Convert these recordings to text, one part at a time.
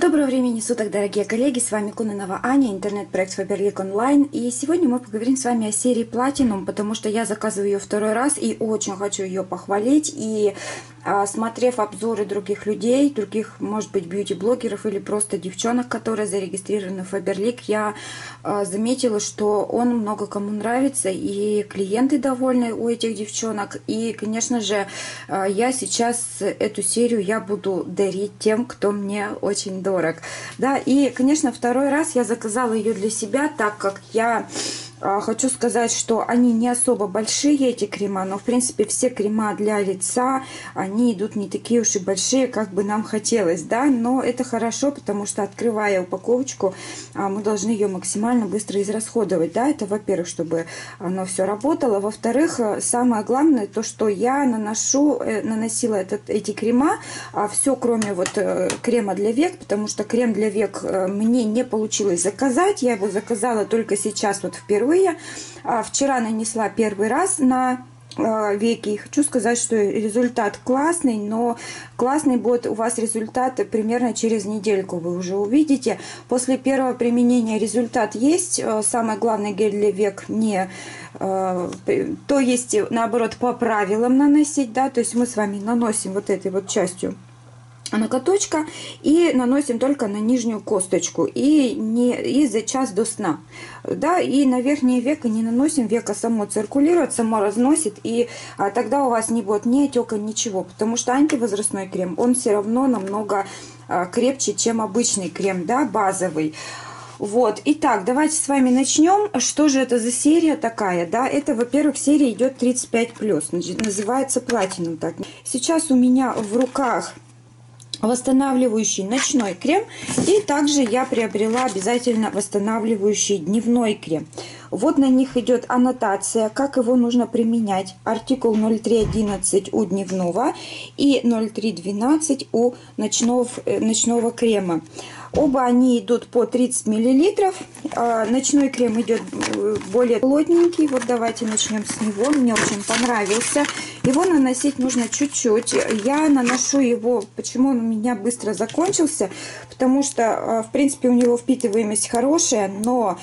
Доброго времени суток, дорогие коллеги, с вами Кононова Аня, интернет-проект Faberlic Online. И сегодня мы поговорим с вами о серии Platinum, потому что я заказываю ее второй раз и очень хочу ее похвалить. И смотрев обзоры других людей, других, может быть, бьюти-блогеров или просто девчонок, которые зарегистрированы в Faberlic, я заметила, что он много кому нравится, и клиенты довольны у этих девчонок. И, конечно же, я сейчас эту серию я буду дарить тем, кто мне очень дорог. Да, и, конечно, второй раз я заказала ее для себя, так как я хочу сказать, что они не особо большие, эти крема, но, в принципе, все крема для лица, они идут не такие уж и большие, как бы нам хотелось, да, но это хорошо, потому что, открывая упаковочку, мы должны ее максимально быстро израсходовать, да, это, во-первых, чтобы оно все работало, во-вторых, самое главное, то, что я наносила эти крема, все, кроме вот крема для век, потому что крем для век мне не получилось заказать, я его заказала только сейчас, вот впервые. Вчера нанесла первый раз на веки. И хочу сказать, что результат классный, но классный будет у вас результат примерно через недельку, вы уже увидите. После первого применения результат есть. Самое главное, гель для век не... То есть, наоборот, по правилам наносить, да, то есть мы с вами наносим вот этой вот частью ноготочка и наносим только на нижнюю косточку и за час до сна, да, и на верхнее веко не наносим, веко само циркулирует, само разносит, и тогда у вас не будет ни отека, ничего, потому что антивозрастной крем, он все равно намного крепче, чем обычный крем, да, базовый. Вот, итак, давайте с вами начнем. Что же это за серия такая, да? Это, во-первых, серия идет 35+, называется Platinum так. Сейчас у меня в руках восстанавливающий ночной крем, и также я приобрела обязательно восстанавливающий дневной крем. Вот на них идет аннотация, как его нужно применять. Артикул 0311 у дневного и 0312 у ночного крема. Оба они идут по 30 мл. Ночной крем идет более плотненький. Вот давайте начнем с него. Мне очень понравился. Его наносить нужно чуть-чуть. Я наношу его, почему он у меня быстро закончился, потому что, в принципе, у него впитываемость хорошая, но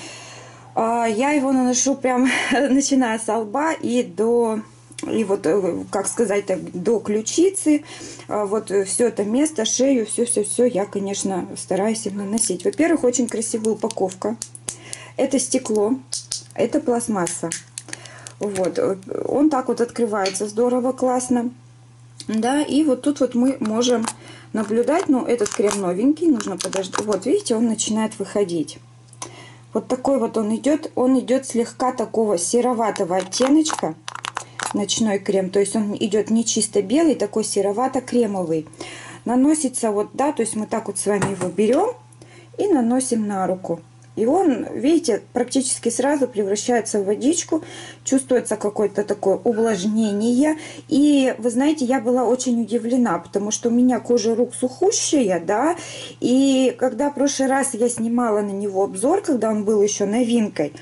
я его наношу прям начиная с лба и до... И вот, как сказать, так, до ключицы, вот все это место, шею, все я, конечно, стараюсь им наносить. Во-первых, очень красивая упаковка. Это стекло, это пластмасса. Вот, он так вот открывается здорово, классно. Да, и вот тут вот мы можем наблюдать, ну, этот крем новенький, нужно подождать. Вот, видите, он начинает выходить. Вот такой вот он идет слегка такого сероватого оттеночка. Ночной крем, то есть он идет не чисто белый, такой серовато-кремовый. Наносится вот, да, то есть мы так вот с вами его берем и наносим на руку. И он, видите, практически сразу превращается в водичку, чувствуется какое-то такое увлажнение. И вы знаете, я была очень удивлена, потому что у меня кожа рук сухущая, да, и когда в прошлый раз я снимала на него обзор, когда он был еще новинкой,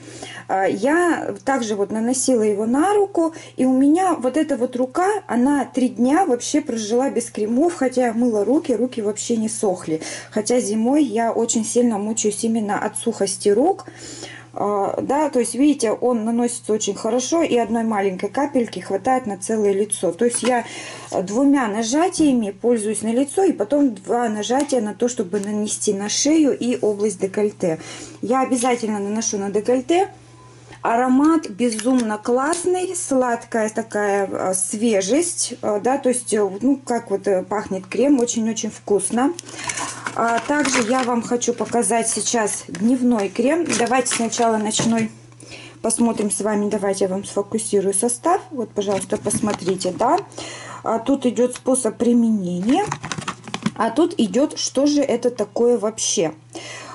я также вот наносила его на руку, и у меня вот эта вот рука, она 3 дня вообще прожила без кремов, хотя я мыла руки вообще не сохли. Хотя зимой я очень сильно мучаюсь именно от сухости рук. Да, то есть, видите, он наносится очень хорошо, и одной маленькой капельки хватает на целое лицо. То есть я 2 нажатиями пользуюсь на лицо, и потом 2 нажатия на то, чтобы нанести на шею и область декольте. Я обязательно наношу на декольте. Аромат безумно классный, сладкая такая свежесть, да, то есть, ну, как вот пахнет крем, очень-очень вкусно. Также я вам хочу показать сейчас дневной крем. Давайте сначала ночной посмотрим с вами, давайте я вам сфокусирую состав. Вот, пожалуйста, посмотрите, да. Тут идет способ применения, а тут идет, что же это такое вообще.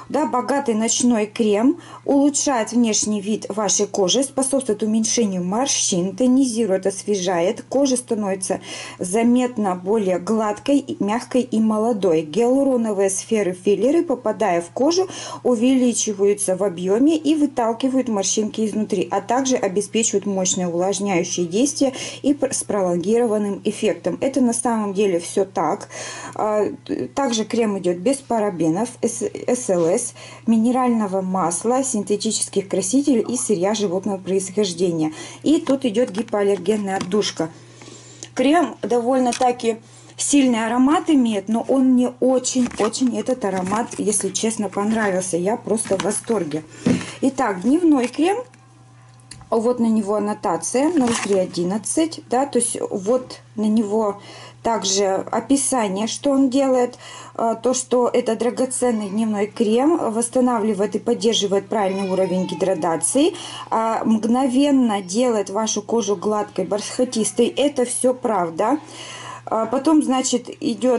Да, богатый ночной крем улучшает внешний вид вашей кожи, способствует уменьшению морщин, тонизирует, освежает. Кожа становится заметно более гладкой, мягкой и молодой. Гиалуроновые сферы филлеры, попадая в кожу, увеличиваются в объеме и выталкивают морщинки изнутри, а также обеспечивают мощное увлажняющее действие и с пролонгированным эффектом. Это на самом деле все так. Также крем идет без парабенов, СЛС, минерального масла, синтетических красителей и сырья животного происхождения. И тут идет гипоаллергенная отдушка. Крем довольно-таки сильный аромат имеет, но он мне очень-очень этот аромат, если честно, понравился. Я просто в восторге. Итак, дневной крем. Вот на него аннотация 0311, да, то есть вот на него также описание, что он делает, то, что это драгоценный дневной крем, восстанавливает и поддерживает правильный уровень гидратации, мгновенно делает вашу кожу гладкой, бархатистой, это все правда. Потом, значит, идет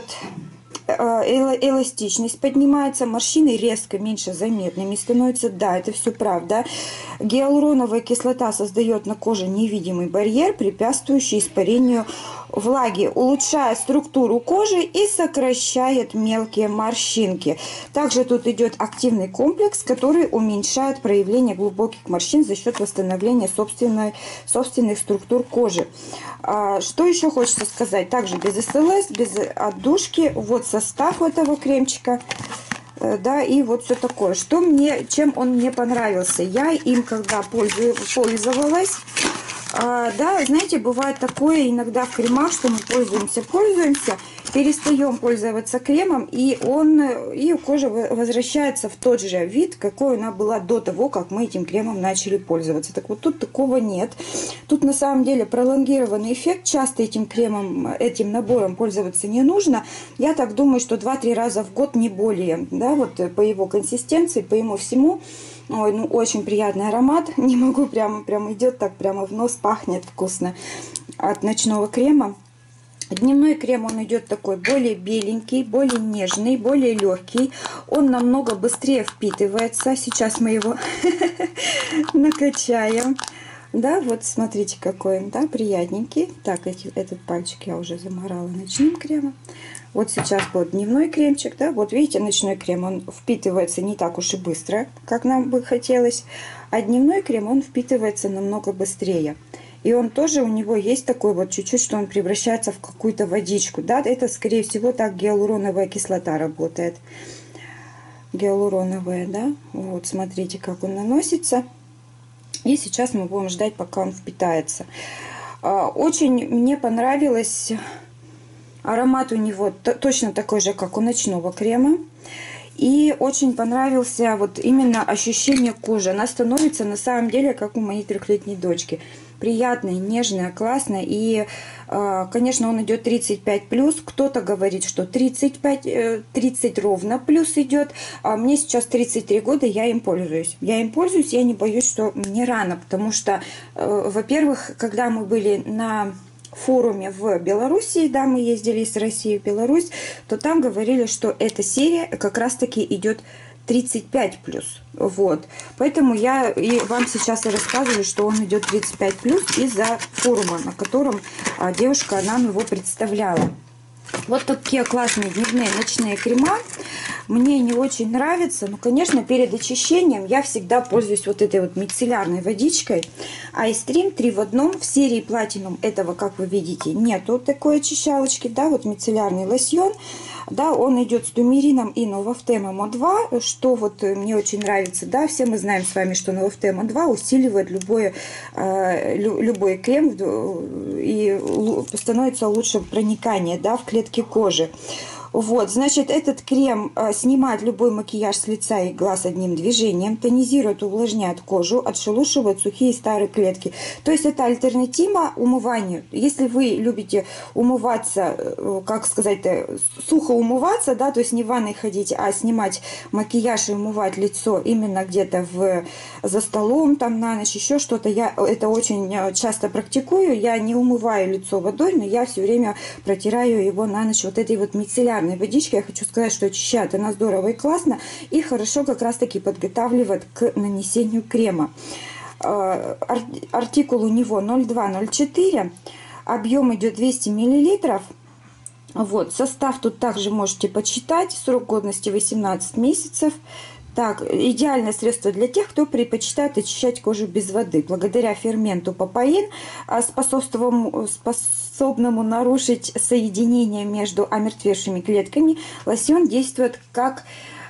эластичность поднимается, морщины резко меньше заметными становятся. Да, это все правда. Гиалуроновая кислота создает на коже невидимый барьер, препятствующий испарению влаги, улучшает структуру кожи и сокращает мелкие морщинки. Также тут идет активный комплекс, который уменьшает проявление глубоких морщин за счет восстановления собственных структур кожи. Что еще хочется сказать? Также без СЛС, без отдушки. Вот состав этого кремчика. Да, и вот все такое. Чем он мне понравился? Я им, когда пользовалась, да, знаете, бывает такое иногда в кремах, что мы пользуемся, перестаем пользоваться кремом, и кожа возвращается в тот же вид, какой она была до того, как мы этим кремом начали пользоваться. Так вот, тут такого нет. Тут на самом деле пролонгированный эффект. Часто этим набором пользоваться не нужно. Я так думаю, что 2-3 раза в год, не более. Да, вот по его консистенции, по ему всему. Ой, ну очень приятный аромат. Не могу, прямо идет так, прямо в нос, пахнет вкусно от ночного крема. Дневной крем, он идет такой более беленький, более нежный, более легкий. Он намного быстрее впитывается. Сейчас мы его накачаем. Да, вот смотрите, какой он, да, приятненький. Так, этот пальчик я уже заморала ночным кремом. Вот сейчас вот дневной кремчик, да, вот видите, ночной крем, он впитывается не так уж и быстро, как нам бы хотелось. А дневной крем, он впитывается намного быстрее. И он тоже, у него есть такой вот чуть-чуть, что он превращается в какую-то водичку. Да, это, скорее всего, так гиалуроновая кислота работает. Гиалуроновая, да. Вот, смотрите, как он наносится. И сейчас мы будем ждать, пока он впитается. Очень мне понравилось... Аромат у него точно такой же, как у ночного крема. И очень понравился вот именно ощущение кожи. Она становится на самом деле, как у моей 3-летней дочки. Приятная, нежная, классная. И, конечно, он идет 35+. Кто-то говорит, что 30 ровно плюс идет. А мне сейчас 33 года, я им пользуюсь. Я не боюсь, что мне рано. Потому что, во-первых, когда мы были на... форуме в Белоруссии, да, мы ездили из России в Беларусь, то там говорили, что эта серия как раз-таки идет 35+. Вот. Поэтому я и вам сейчас и рассказываю, что он идет 35+, из-за форума, на котором девушка нам его представляла. Вот такие классные дневные ночные крема. Мне не очень нравятся, но, конечно, перед очищением я всегда пользуюсь вот этой вот мицеллярной водичкой. Айстрим 3 в 1. В серии Platinum этого, как вы видите, нету такой очищалочки. Да, вот мицеллярный лосьон. Да, он идет с турмерином и Новофтема Мо2, что вот мне очень нравится. Да, все мы знаем с вами, что Новофтема 2 усиливает любой крем и становится лучше проникание, да, в клетки кожи. Вот, значит, этот крем снимает любой макияж с лица и глаз одним движением, тонизирует, увлажняет кожу, отшелушивает сухие старые клетки. То есть это альтернатива умыванию. Если вы любите умываться, как сказать, сухо умываться, да, то есть не в ванной ходить, а снимать макияж и умывать лицо именно где-то за столом, там на ночь, еще что-то, я это очень часто практикую. Я не умываю лицо водой, но я все время протираю его на ночь вот этой вот мицеллярной мицеллярной водичкой. Я хочу сказать, что очищает она здорово и классно, и хорошо как раз таки подготавливает к нанесению крема. Артикул у него 0204, объем идет 200 миллилитров. Вот, состав тут также можете почитать, срок годности 18 месяцев. Так, идеальное средство для тех, кто предпочитает очищать кожу без воды. Благодаря ферменту папаин, способному нарушить соединение между омертвевшими клетками, лосьон действует как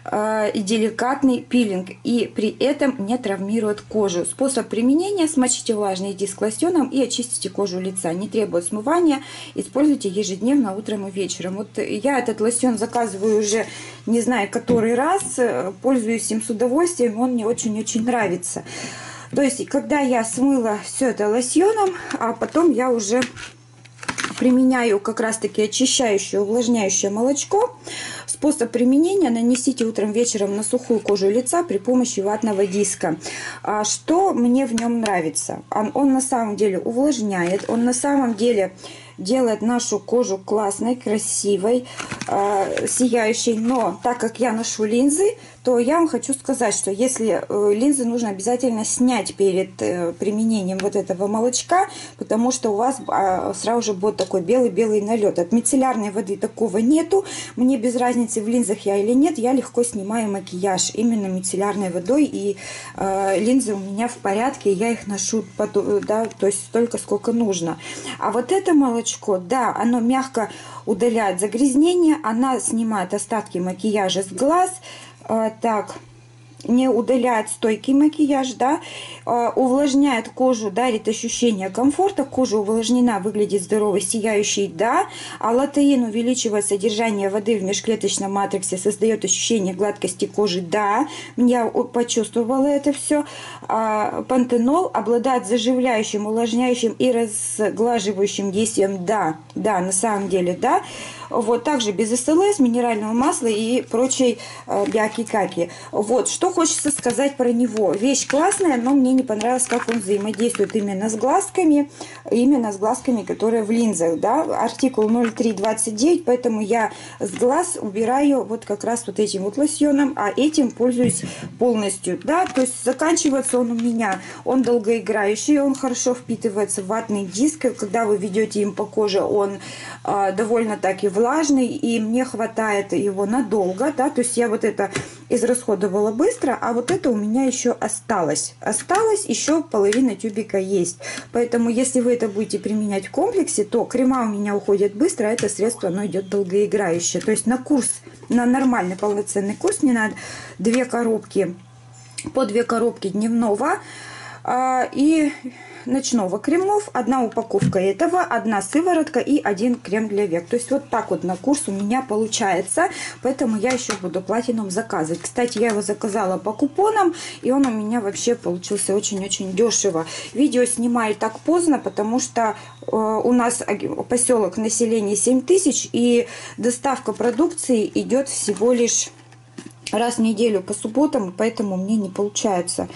деликатный пилинг и при этом не травмирует кожу. Способ применения: смочите влажный диск лосьоном и очистите кожу лица. Не требует смывания. Используйте ежедневно утром и вечером. Вот я этот лосьон заказываю уже не знаю который раз, пользуюсь им с удовольствием, он мне очень-очень нравится. То есть, когда я смыла все это лосьоном, а потом я уже применяю как раз-таки очищающее, увлажняющее молочко. Способ применения: нанесите утром, вечером на сухую кожу лица при помощи ватного диска. Что мне в нем нравится? Он на самом деле увлажняет, он на самом деле делает нашу кожу классной, красивой, сияющей. Но так как я ношу линзы, то я вам хочу сказать, что если линзы нужно обязательно снять перед применением вот этого молочка, потому что у вас сразу же будет такой белый-белый налет. От мицеллярной воды такого нету. Мне без разницы, в линзах я или нет, я легко снимаю макияж именно мицеллярной водой, и линзы у меня в порядке, я их ношу, да, то есть столько, сколько нужно. А вот это молочко, да, оно мягко удаляет загрязнение, она снимает остатки макияжа с глаз, так, не удаляет стойкий макияж, да, увлажняет кожу, дарит ощущение комфорта, кожа увлажнена, выглядит здоровой, сияющей, да, а латеин увеличивает содержание воды в межклеточном матриксе, создает ощущение гладкости кожи, да, я почувствовала это все. Пантенол обладает заживляющим, увлажняющим и разглаживающим действием, да, на самом деле, да. Вот, также без СЛС, минерального масла и прочей бяки-каки. Вот, что хочется сказать про него. Вещь классная, но мне не понравилось, как он взаимодействует именно с глазками, которые в линзах, да. Артикул 0329, поэтому я с глаз убираю вот как раз вот этим вот лосьоном, а этим пользуюсь полностью, да. То есть заканчивается он у меня, он долгоиграющий, он хорошо впитывается в ватный диск, когда вы ведете им по коже, он довольно-таки влажный, и мне хватает его надолго, да, то есть я вот это израсходовала быстро, а вот это у меня еще осталось, еще половина тюбика есть, поэтому если вы это будете применять в комплексе, то крема у меня уходят быстро, а это средство, оно идет долгоиграющее, то есть на курс, на нормальный полноценный курс мне надо 2 коробки, по 2 коробки дневного и ночного кремов, 1 упаковка этого, 1 сыворотка и 1 крем для век. То есть вот так вот на курс у меня получается, поэтому я еще буду платином заказывать. Кстати, я его заказала по купонам, и он у меня вообще получился очень-очень дешево. Видео снимаю так поздно, потому что у нас поселок населения 7000, и доставка продукции идет всего лишь раз в неделю по субботам, поэтому мне не получается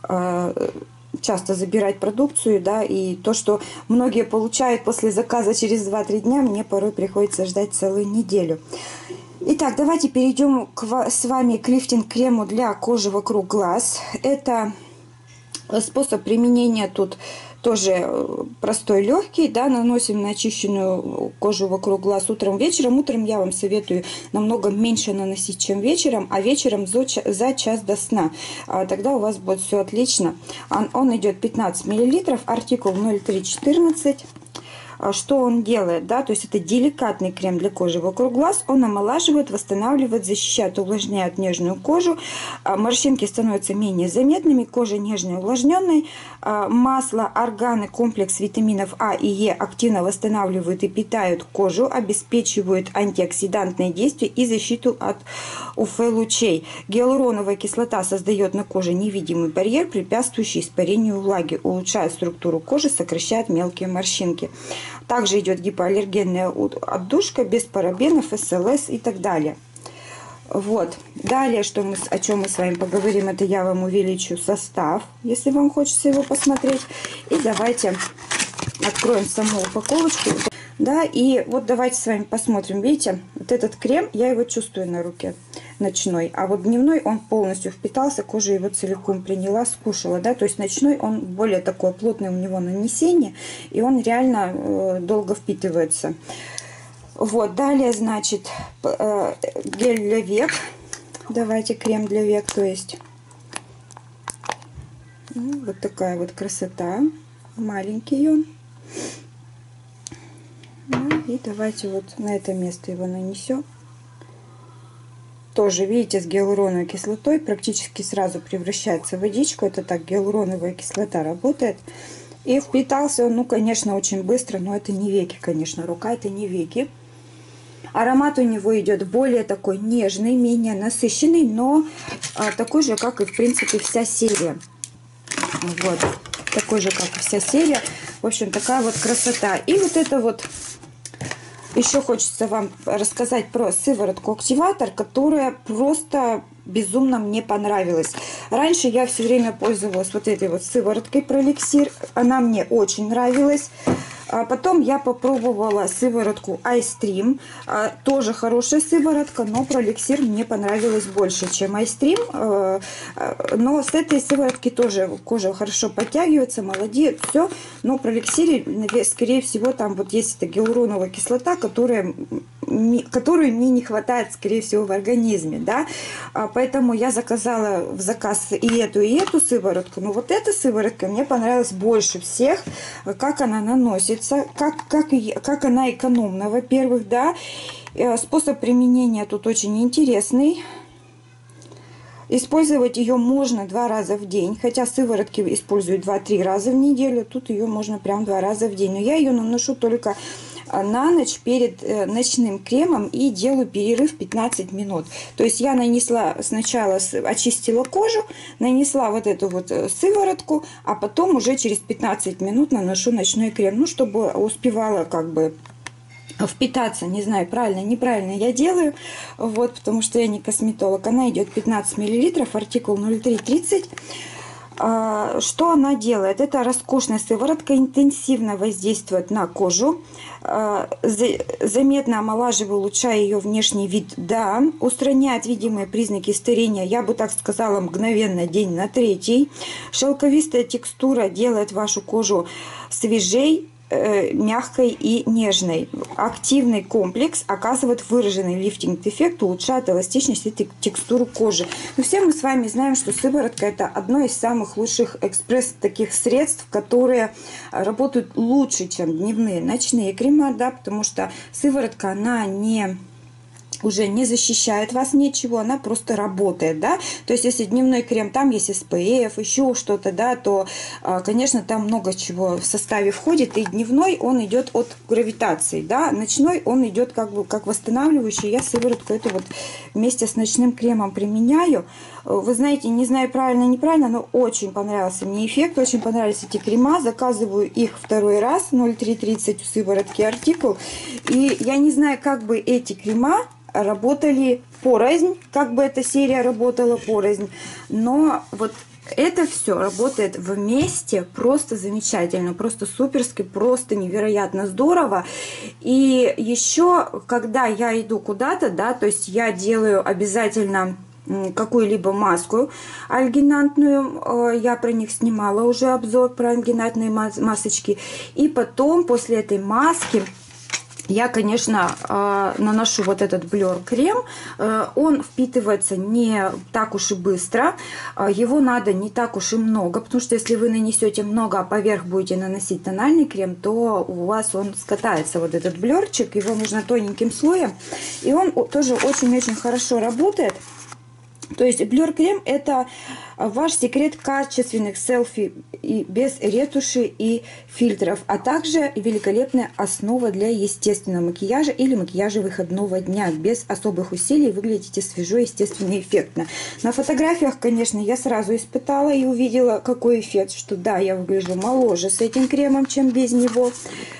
часто забирать продукцию, да, и то, что многие получают после заказа через 2-3 дня, мне порой приходится ждать целую неделю. Итак, давайте перейдем с вами к лифтинг-крему для кожи вокруг глаз. Это способ применения тут тоже простой, легкий, да, наносим на очищенную кожу вокруг глаз утром, вечером. Утром я вам советую намного меньше наносить, чем вечером, а вечером за час до сна. Тогда у вас будет все отлично. Он идет 15 мл, артикул 0314. Что он делает, да, то есть это деликатный крем для кожи вокруг глаз, он омолаживает, восстанавливает, защищает, увлажняет нежную кожу, морщинки становятся менее заметными, кожа нежной, увлажненной, масло, органы, комплекс витаминов А и Е активно восстанавливают и питают кожу, обеспечивают антиоксидантные действия и защиту от УВ-лучей. Гиалуроновая кислота создает на коже невидимый барьер, препятствующий испарению влаги, улучшает структуру кожи, сокращает мелкие морщинки. Также идет гипоаллергенная отдушка без парабенов, СЛС и так далее. Вот. Далее, о чем мы с вами поговорим, это я вам увеличу состав, если вам хочется его посмотреть. И давайте откроем саму упаковочку. Да, и вот давайте с вами посмотрим. Видите, вот этот крем, я его чувствую на руке, ночной. А вот дневной он полностью впитался, кожа его целиком приняла, скушала. Да, то есть ночной он более такое плотное у него нанесение, и он реально долго впитывается. Вот, далее, значит, гель для век. Давайте крем для век, то есть вот такая вот красота. Маленький он. Ну, и давайте вот на это место его нанесем. Тоже, видите, с гиалуроновой кислотой практически сразу превращается в водичку. Это так, гиалуроновая кислота работает. И впитался он, ну, конечно, очень быстро, но это не веки, конечно, рука это не веки. Аромат у него идет более такой нежный, менее насыщенный, но такой же, как и, в принципе, вся серия. Вот, такой же, как и вся серия. В общем, такая вот красота. И вот это вот еще хочется вам рассказать про сыворотку-активатор, которая просто безумно мне понравилась. Раньше я все время пользовалась вот этой вот сывороткой Проликсир. Она мне очень нравилась. А потом я попробовала сыворотку iStream. Тоже хорошая сыворотка, но Проликсир мне понравилась больше, чем iStream. Но с этой сыворотки тоже кожа хорошо подтягивается, молодеет, все. Но в Проликсире, скорее всего, там вот есть эта гиалуроновая кислота, которую мне не хватает, скорее всего, в организме. Да? Поэтому я заказала в заказ и эту сыворотку. Но вот эта сыворотка мне понравилась больше всех, как она наносится. Как она экономна, во-первых, да. Способ применения тут очень интересный. Использовать ее можно 2 раза в день, хотя сыворотки используют 2-3 раза в неделю. Тут ее можно прям 2 раза в день. Но я ее наношу только на ночь перед ночным кремом и делаю перерыв 15 минут. То есть я нанесла сначала, очистила кожу, нанесла вот эту вот сыворотку, а потом уже через 15 минут наношу ночной крем, ну, чтобы успевала как бы впитаться. Не знаю, правильно, неправильно я делаю, вот, потому что я не косметолог. Она идет 15 мл, артикул 0330. Что она делает? Это роскошная сыворотка, интенсивно воздействует на кожу, заметно омолаживая, улучшая ее внешний вид, да, устраняет видимые признаки старения, я бы так сказала, мгновенно, день на 3. Шелковистая текстура делает вашу кожу свежей, мягкой и нежной. Активный комплекс оказывает выраженный лифтинг-эффект, улучшает эластичность и текстуру кожи. Но все мы с вами знаем, что сыворотка это одно из самых лучших экспресс таких средств, которые работают лучше, чем дневные, ночные крема, да, потому что сыворотка, она уже не защищает вас ничего, она просто работает, да, то есть если дневной крем, там есть SPF, еще что-то, да, то, конечно, там много чего в составе входит, и дневной он идет от гравитации, да, ночной он идет как бы как восстанавливающий. Я сыворотку эту вот вместе с ночным кремом применяю. Вы знаете, не знаю, правильно, неправильно, но очень понравился мне эффект, очень понравились эти крема, заказываю их 2 раз, 0330 у сыворотки артикул, и я не знаю, как бы эти крема работали порознь, как бы эта серия работала порознь, но вот это все работает вместе просто замечательно, просто суперски, просто невероятно здорово. И еще, когда я иду куда-то, да, то есть я делаю обязательно какую-либо маску альгинатную, я про них снимала уже обзор про альгинатные масочки, и потом после этой маски я, конечно, наношу вот этот Blur крем. Он впитывается не так уж и быстро. Его надо не так уж и много, потому что если вы нанесете много, а поверх будете наносить тональный крем, то у вас он скатается, вот этот блерчик. Его нужно тоненьким слоем. И он тоже очень-очень хорошо работает. То есть Blur крем это ваш секрет качественных селфи и без ретуши и фильтров, а также великолепная основа для естественного макияжа или макияжа выходного дня. Без особых усилий выглядите свежо, естественно, эффектно. На фотографиях, конечно, я сразу испытала и увидела, какой эффект, что да, я выгляжу моложе с этим кремом, чем без него.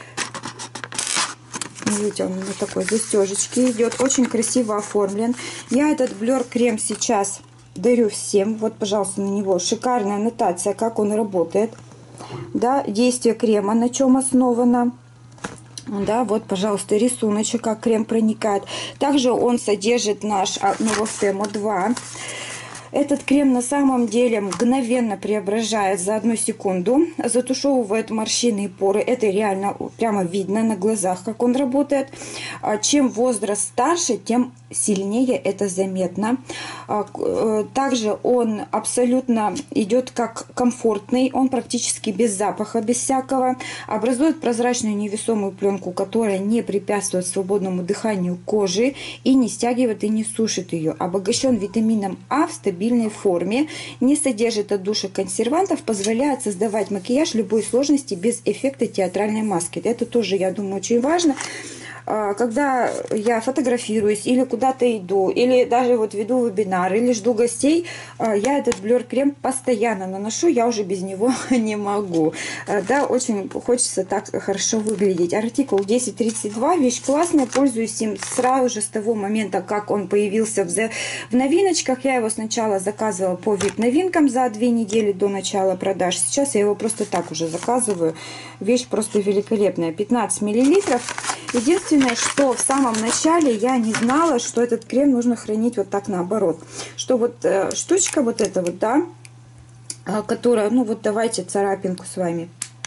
Видите, он на такой застежечке идет, очень красиво оформлен. Я этот Blur крем сейчас дарю всем. Вот, пожалуйста, на него шикарная аннотация, как он работает. Да, действие крема, на чем основано. Да, вот, пожалуйста, рисуночек, как крем проникает. Также он содержит наш Новостемо 2. Этот крем на самом деле мгновенно преображает за 1 секунду, затушевывает морщины и поры. Это реально прямо видно на глазах, как он работает. Чем возраст старше, тем сильнее это заметно. Также он абсолютно идет как комфортный, он практически без запаха, без всякого. Образует прозрачную невесомую пленку, которая не препятствует свободному дыханию кожи и не стягивает и не сушит ее. Обогащен витамином А в стабильной форме, не содержит отдушек консервантов, позволяет создавать макияж любой сложности без эффекта театральной маски. Это тоже, я думаю, очень важно. Когда я фотографируюсь или куда-то иду, или даже вот веду вебинар, или жду гостей, я этот блер-крем постоянно наношу, я уже без него не могу. Да, очень хочется так хорошо выглядеть. Артикул 1032, вещь классная, пользуюсь им сразу же с того момента, как он появился в новиночках. Я его сначала заказывала по VIP-новинкам за 2 недели до начала продаж. Сейчас я его просто так уже заказываю. Вещь просто великолепная. 15 миллилитров. Единственное, что в самом начале я не знала, что этот крем нужно хранить вот так наоборот. Что вот штучка вот эта вот, да, которая, ну вот давайте царапинку с вами.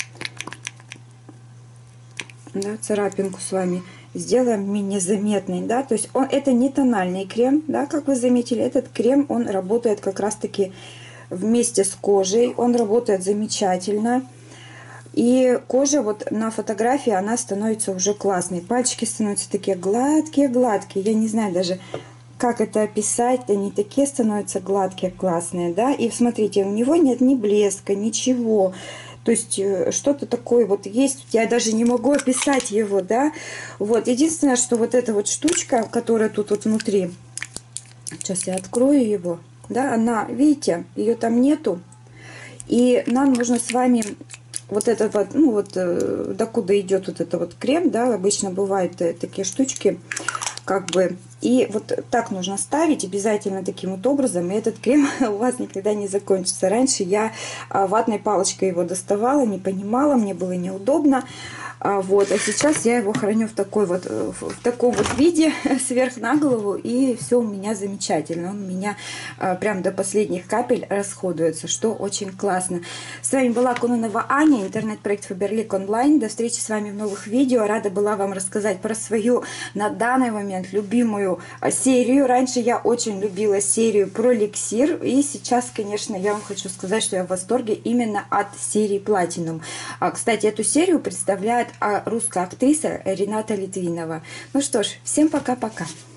Да, царапинку с вами сделаем менее заметной, да, то есть это не тональный крем, да, как вы заметили, этот крем, он работает как раз-таки вместе с кожей, он работает замечательно. И кожа вот на фотографии, она становится уже классной. Пальчики становятся такие гладкие-гладкие. Я не знаю даже, как это описать. Они такие становятся гладкие, классные, да. И смотрите, у него нет ни блеска, ничего. То есть что-то такое вот есть. Я даже не могу описать его, да. Вот, единственное, что вот эта вот штучка, которая тут вот внутри. Сейчас я открою его. Да, она, видите, ее там нету. И нам нужно с вами... Вот это вот, ну вот, докуда идет вот это вот крем, да, обычно бывают такие штучки, как бы, и вот так нужно ставить обязательно таким вот образом, и этот крем у вас никогда не закончится. Раньше я ватной палочкой его доставала, не понимала, мне было неудобно, вот, а сейчас я его храню в таком вот виде, сверх на голову, и все у меня замечательно, он у меня прям до последних капель расходуется, что очень классно. С вами была Кононова Аня, интернет-проект Faberlic Online. До встречи с вами в новых видео. Рада была вам рассказать про свою на данный момент любимую серию. Раньше я очень любила серию про эликсир, и сейчас, конечно, я вам хочу сказать, что я в восторге именно от серии Platinum. Кстати, эту серию представляет русская актриса Рената Литвинова. Ну что ж, всем пока-пока.